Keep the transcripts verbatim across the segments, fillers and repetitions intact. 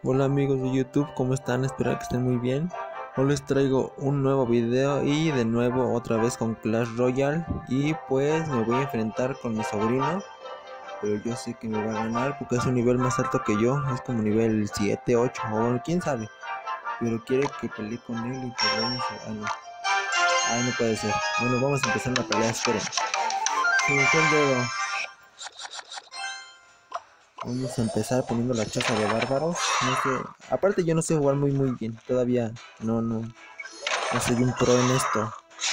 Hola amigos de YouTube, ¿cómo están? Espero que estén muy bien. Hoy les traigo un nuevo video y de nuevo otra vez con Clash Royale. Y pues me voy a enfrentar con mi sobrino, pero yo sé que me va a ganar porque es un nivel más alto que yo. Es como nivel siete, ocho o bueno, quién sabe. Pero quiere que pelee con él y pues vamos a... Ah, no. Ah, no puede ser. Bueno, vamos a empezar una pelea, esperen. Se me fue el dedo. Vamos a empezar poniendo la choza de bárbaros. No sé. Aparte yo no sé jugar muy muy bien. Todavía no, no. No soy un pro en esto.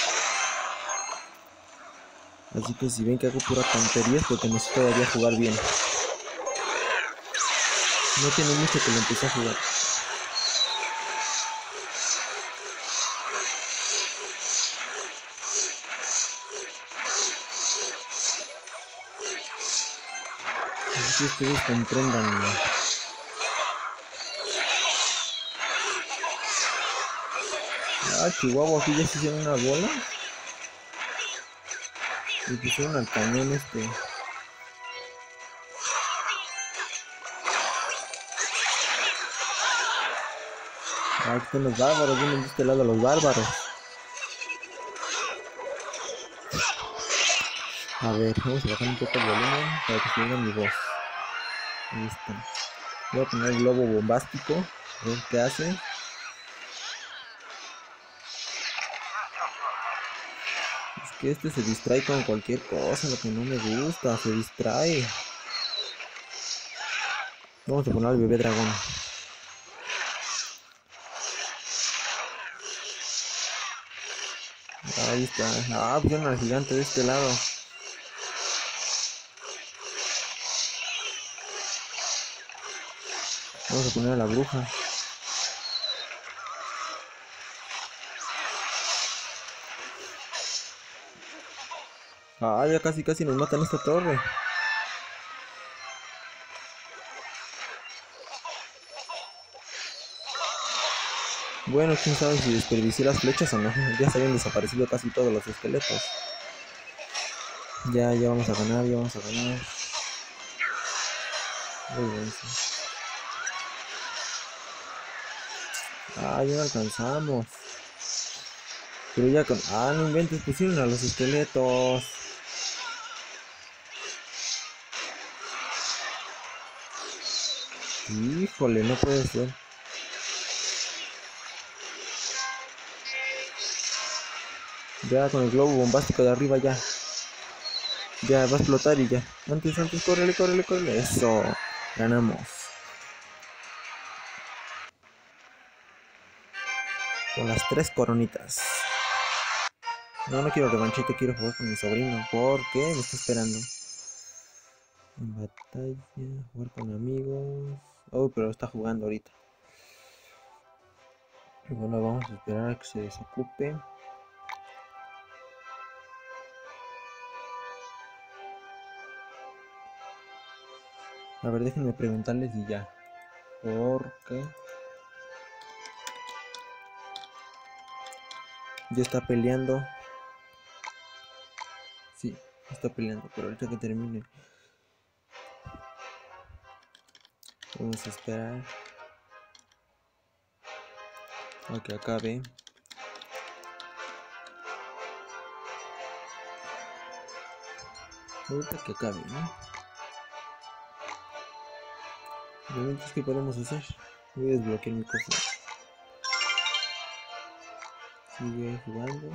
Así que si ven que hago pura tontería es porque no sé todavía jugar bien. No tiene mucho que lo empecé a jugar. Así que ustedes comprendan. Ah, Chihuahua, aquí ya se hicieron una bola. Y pusieron al cañón este. Ah, aquí están los bárbaros, vienen de este lado los bárbaros. A ver, vamos a bajar un poco el volumen para que se oiga mi voz. Ahí está. Voy a poner el globo bombástico. A ver qué hace. Es que este se distrae con cualquier cosa, lo que no me gusta, se distrae. Vamos a poner al bebé dragón. Ahí está. Ah, pusieron al gigante de este lado. Vamos a poner a la bruja. Ah, ya casi casi nos matan esta torre. Bueno, quién sabe si desperdicié las flechas o no. Ya se habían desaparecido casi todos los esqueletos. Ya, ya vamos a ganar, ya vamos a ganar. Muy bien, sí. Ah, ya no alcanzamos. Pero ya con... Ah, no inventes, pusieron a los esqueletos. Híjole, no puede ser. Ya con el globo bombástico de arriba ya. Ya va a explotar y ya. Antes, antes, córrele, córrele, córrele. Eso. Ganamos. Con las tres coronitas. No, no quiero revanchita, quiero jugar con mi sobrino. Porque me está esperando. En batalla, jugar con amigos. Oh, pero está jugando ahorita. Y bueno, vamos a esperar a que se desocupe. A ver, déjenme preguntarles y ya. ¿Por qué? Ya está peleando. Sí, está peleando, pero ahorita que termine. Vamos a esperar a que acabe. Ahorita que acabe, ¿no? Momentos que podemos hacer. Voy a desbloquear mi cosa. Sigue jugando.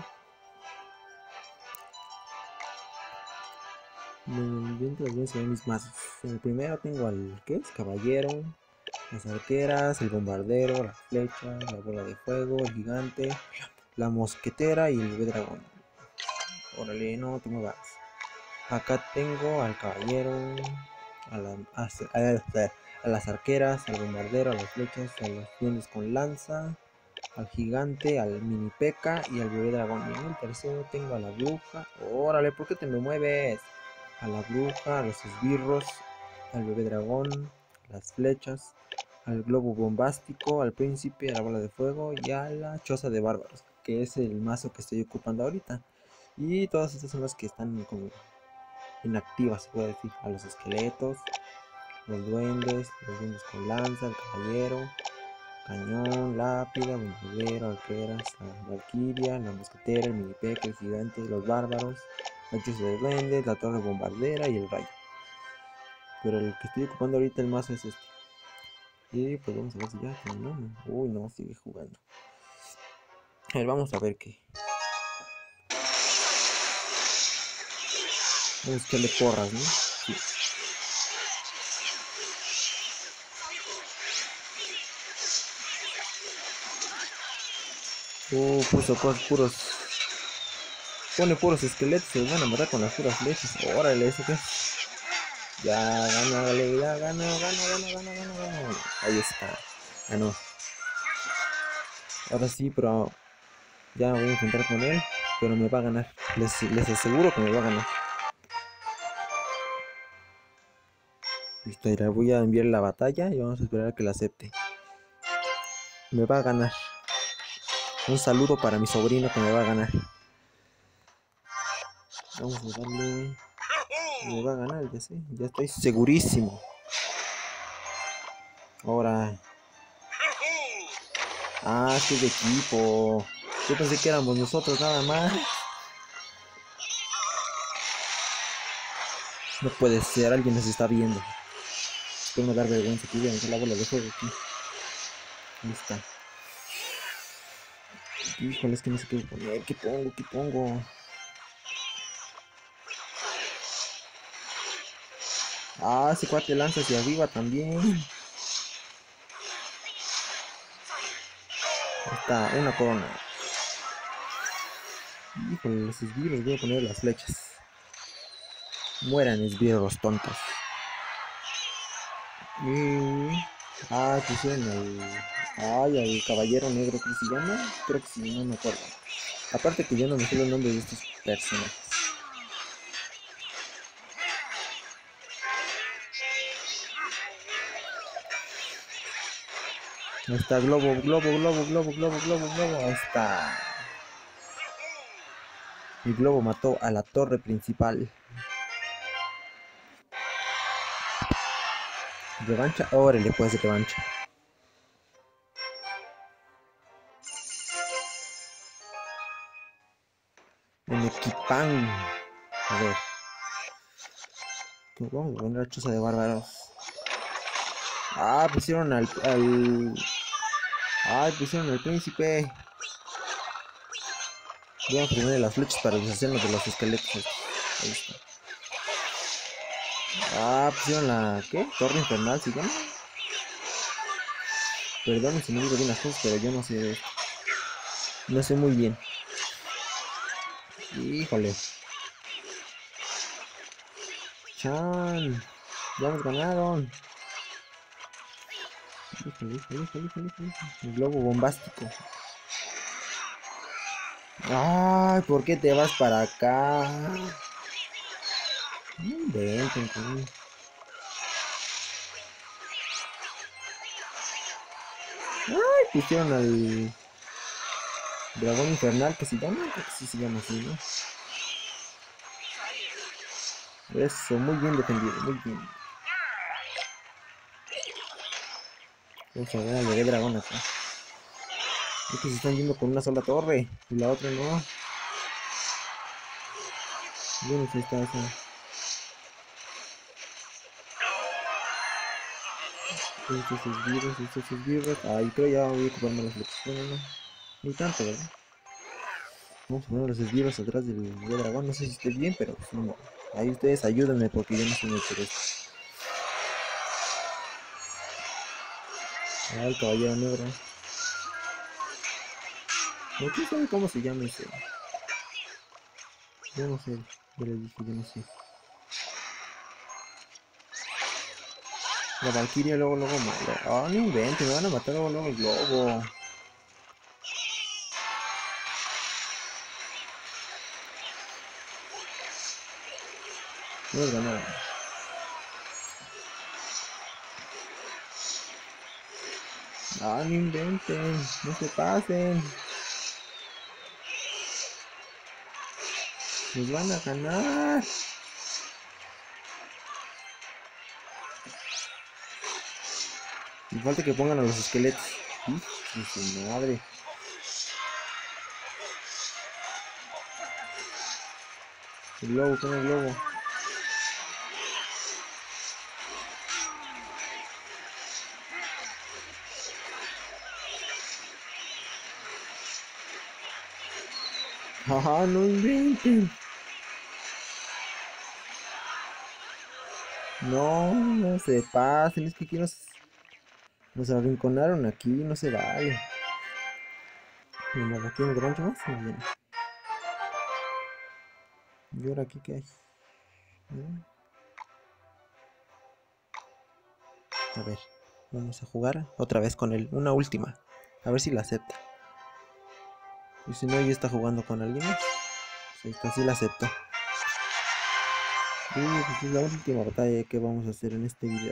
Bueno, dentro de voy a mis mazos. En el primero tengo al ¿qué es? Caballero, las arqueras, el bombardero, la flecha, la bola de fuego, el gigante, la mosquetera y el bebé dragón. Órale, no te muevas. Acá tengo al caballero, a, la, a, a, a las arqueras, al bombardero, a las flechas, a los duendes con lanza, al gigante, al mini peca y al bebé dragón. Y en el tercero tengo a la bruja. Órale, ¿por qué te me mueves? A la bruja, a los esbirros, al bebé dragón, las flechas, al globo bombástico, al príncipe, a la bola de fuego y a la choza de bárbaros, que es el mazo que estoy ocupando ahorita. Y todas estas son las que están como inactivas, se puede decir. A los esqueletos, los duendes, los duendes con lanza, el caballero, cañón, lápida, bombardero, arqueras, la valquiria, la mosquetera, el minipeca, el gigante, los bárbaros, el hechizo de duendes, la torre bombardera y el rayo. Pero el que estoy ocupando ahorita el mazo es este. Y pues vamos a ver si ya terminamos. Uy, no, sigue jugando. A ver, vamos a ver qué. Vamos a echarle porras, ¿no? Sí. Uh, puso cosas puros. Pone puros esqueletos, se van a matar con las puras flechas. Órale, ¿eso qué? Ya, gana, dale, ya, gana, gana, gana, gana, gana, gana. Ahí está. Ganó. Ahora sí, pero ya voy a enfrentar con él, pero me va a ganar. Les, les aseguro que me va a ganar. Listo, le voy a enviar la batalla y vamos a esperar a que la acepte. Me va a ganar. Un saludo para mi sobrino que me va a ganar. Vamos a darle. Me va a ganar, ya sé. Ya estoy segurísimo. Ahora. Ah, este es de equipo. Yo pensé que éramos nosotros nada más. No puede ser, alguien nos está viendo. Espero no dar vergüenza aquí. Voy a meter la bola de fuego aquí. Ahí está. Híjole, es que no sé qué poner. ¿Qué pongo? ¿Qué pongo? Ah, ese cuate lanza hacia arriba también. Ahí está, una corona. Híjole, los esbirros, voy a poner las flechas. Mueran esbirros tontos. Y... Ah, pusieron al... Ay, al caballero negro, ¿cómo se llama? Creo que sí, no me acuerdo. Aparte que yo no me sé los nombres de estos personajes. Ahí está, globo, globo, globo, globo, globo, globo, globo. Ahí está. El globo mató a la torre principal. ¿Revancha? Órale, pues, de revancha. En equipán. A ver. Vamos a poner la choza de bárbaros. Ah, pusieron al... al... Ay, pusieron al príncipe. Voy a poner las flechas para deshacernos de los esqueletos. Ahí está. Ah, pusieron la... ¿Qué? Torre infernal, ¿se llama? Perdón si no digo bien las cosas, pero yo no sé de esto. No sé muy bien. Híjole. Chan. Ya nos ganaron. Híjole, híjole, híjole, híjole, híjole. El globo bombástico. Ay, ¿por qué te vas para acá? No inventen, coño. Ay, pusieron al dragón infernal que se llama. Creo que sí se llama así, ¿no? Eso, muy bien defendido, muy bien. Vamos a ver al bebé dragón acá. Es que se están yendo con una sola torre y la otra no. Yo no sé si está esa. Estos esbirros, estos esbirros. Ay, creo ya voy a ocuparme las flechas. Bueno, no. Ni tanto, ¿verdad? Vamos a poner los esbirros atrás del bebé dragón. No sé si esté bien, pero pues no. Ahí ustedes ayúdenme porque yo no sé mucho de esto. Ah, el caballero negro. ¿No quién sabe cómo se llama ese? Yo no sé. Yo les dije, yo no sé. La valquiria luego, luego malo. Ah, no inventen, me van a matar luego, luego el globo. No es ganar. Ah, no inventen, no se pasen. Nos van a ganar. Y falta que pongan a los esqueletos. ¡Hijo de su madre! El globo, pon el globo. ¡Ajá! ¡No inventen! No, no se pasen, es que aquí nos, nos arrinconaron aquí, no se vale. Mira, aquí en el rancho más, no viene. ¿Y ahora aquí qué hay? ¿Eh? A ver, vamos a jugar otra vez con él, una última. A ver si la acepta. Y si no, ya está jugando con alguien más. Pues esta sí la acepto. Y pues es la última batalla que vamos a hacer en este video.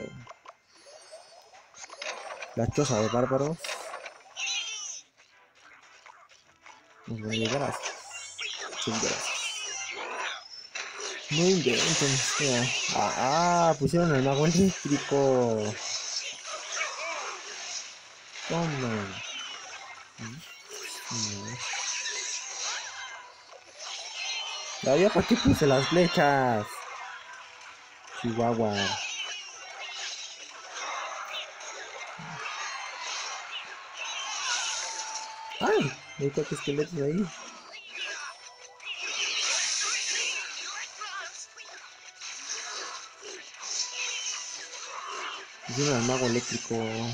La choza de bárbaros. Nos van a llegar a seguidoras. No inventen. Mira. Ah, ah, pusieron el mago eléctrico. Toma. Ya, ya, ¿para qué puse las flechas? Chihuahua. ¡Ay! Hay cuatro esqueletos ahí. Hicieron al mago eléctrico.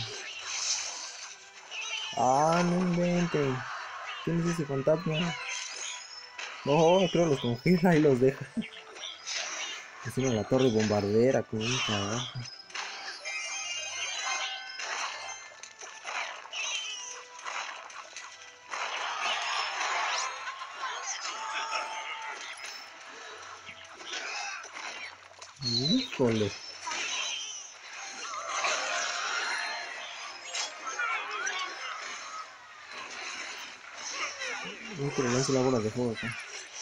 Ah, no inventen. ¿Quién es ese fantasma? No, creo los congela y los deja. Hicieron la torre bombardera con un trabajo. Híjole. No que le lance la bola de fuego acá.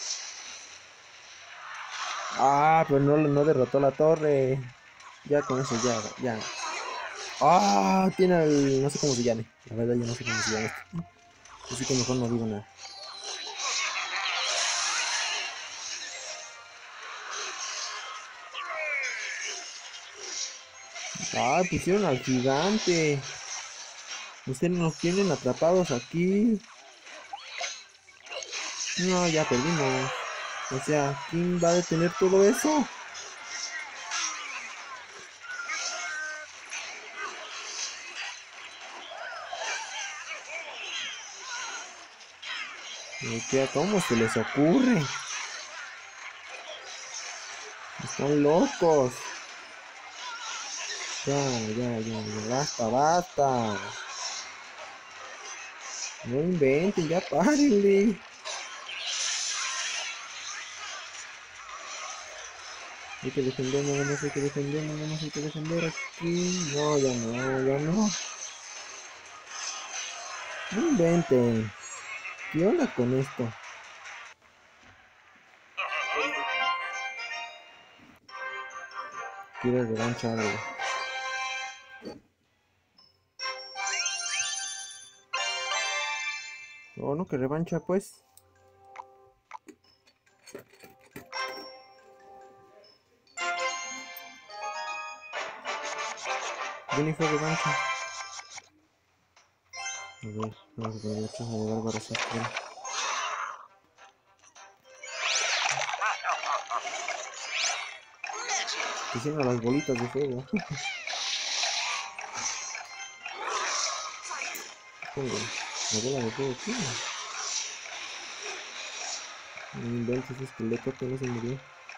Ah, pero no, no derrotó la torre. Ya con eso, ya, ya. Ah, tiene el... no sé cómo se llame. La verdad yo no sé cómo se llama esto. Así que mejor no digo nada. Ah, pusieron al gigante. Ustedes nos tienen atrapados aquí. No, ya perdimos. O sea, ¿quién va a detener todo eso? ¿Qué? ¿Cómo se les ocurre? Están locos. Ya, ya, ya, ya, basta, basta. No inventen, ya párenle. Hay que defender, nada más hay que defender, nada más hay que defender aquí. No, ya no, ya no. No inventen. ¿Qué onda con esto? Quiero revancha algo. Oh, no, que revancha pues. Yo ni fue revancha. A ver, vamos a poner muchos de bárbaros aquí. Hicieron las bolitas de fuego. Pongo la bola de fuego aquí. No inventes, ese esqueleto que no se murió.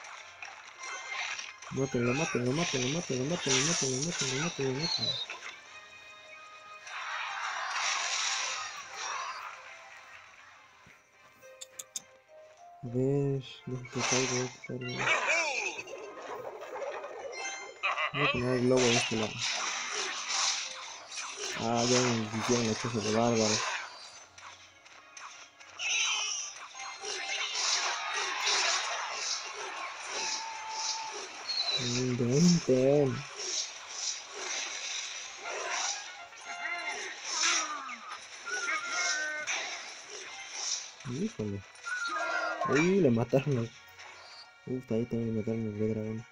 Mátenlo, mátenlo, mátenlo, mátenlo, mátenlo, mátenlo, mátenlo, mátenlo, mátenlo. A ver, deja que caiga, caiga. Voy a poner el globo de este lado. Ah, ya me hicieron hechizo de bárbaro. No inventen. Híjole. Uy, le mataron al... Uf, ahí también le mataron al Red Dragón.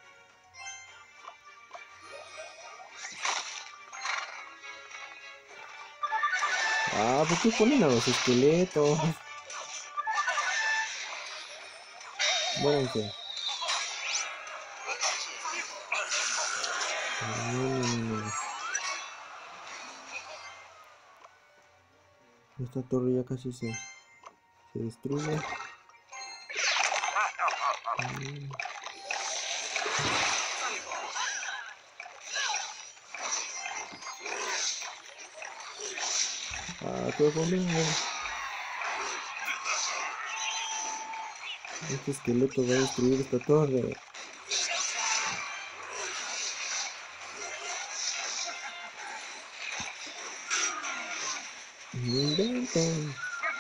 Ah, ¿por qué ponen a los esqueletos? Muéranse. No, no, no, no. Esta torre ya casi se, se destruye. Mm. Ah, todo conmigo. Este esqueleto va a destruir esta torre. No inventen.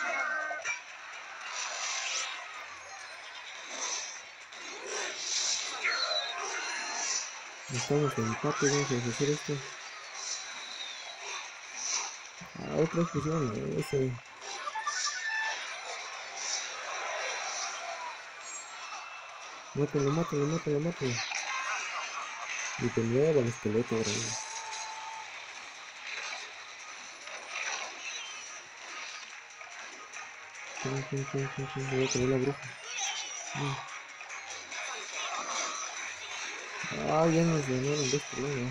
Estamos en empate, vamos a hacer esto. Ah, otra explosión, ese. Mátalo, mátalo, mátalo, mátalo. Y de nuevo el esqueleto, bro. Chum, chum, chum, chum, chum. Voy a poner la bruja. Mm. Ah, ya nos ganaron de este lado.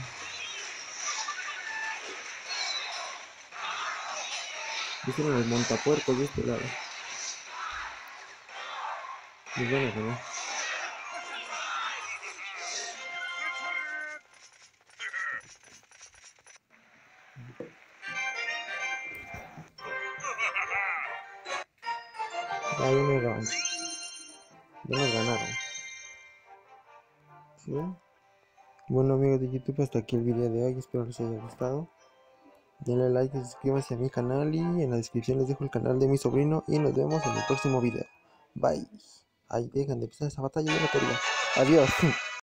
Hicieron los montapuercos de este lado. Nos van a ganar. Ah, ya nos ganaron. Ya nos ganaron. ¿Sí? Bueno, amigos de YouTube, hasta aquí el video de hoy. Espero les haya gustado. Denle like y suscríbanse a mi canal. Y en la descripción les dejo el canal de mi sobrino. Y nos vemos en el próximo video. Bye. Ay, dejan de empezar esa batalla, yo no quería. Adiós.